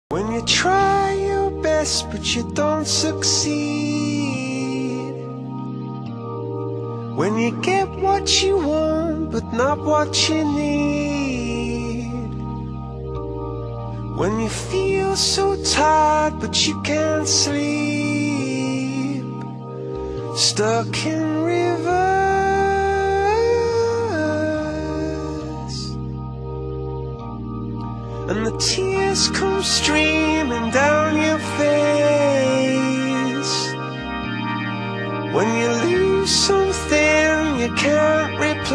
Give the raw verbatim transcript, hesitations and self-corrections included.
When you try your best but you don't succeed, when you get what you want but not what you need, when you feel so tired but you can't sleep, stuck in reverse, and the tears come streaming down your face when you lose something you can't